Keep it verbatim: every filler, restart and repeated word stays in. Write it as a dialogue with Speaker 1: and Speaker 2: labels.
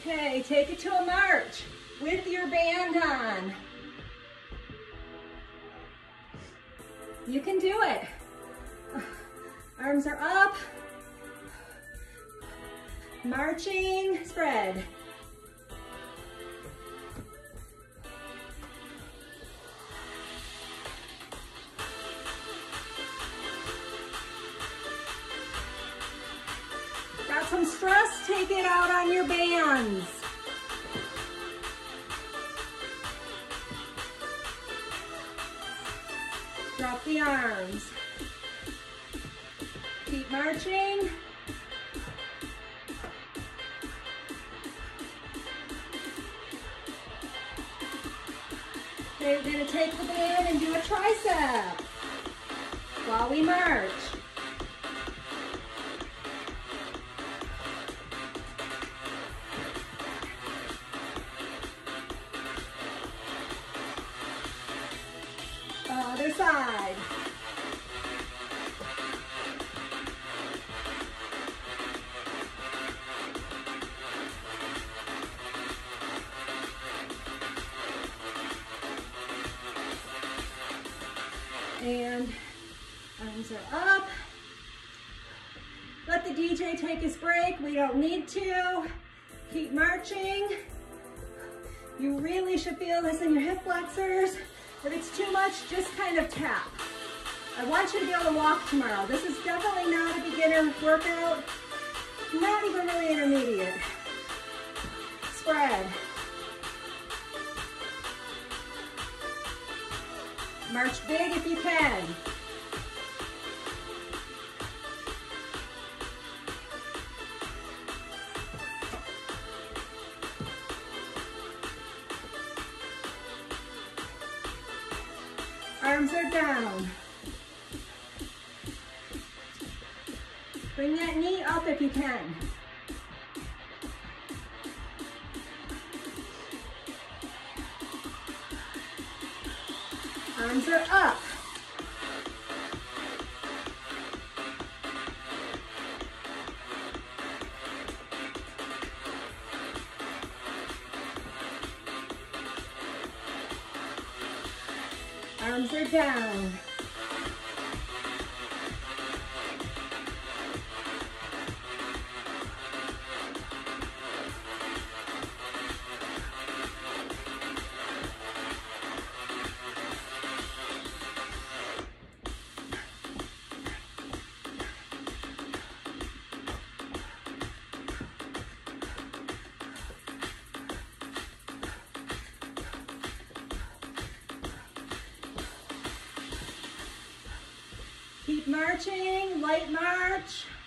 Speaker 1: Okay, take it to a march with your band on. You can do it. Arms are up. Marching, spread. Got some stress? Take it out on your bands. Drop the arms. Keep marching. Okay, we're going to take the band and do a tricep while we march. Other side. And arms are up. Let the D J take his break. We don't need to. Keep marching. You really should feel this in your hip flexors. If it's too much, just kind of tap. I want you to be able to walk tomorrow. This is definitely not a beginner workout, not even really intermediate. Spread. March big if you can. Arms are down. Bring that knee up if you can. Arms are up. Arms are down. Keep marching, light march.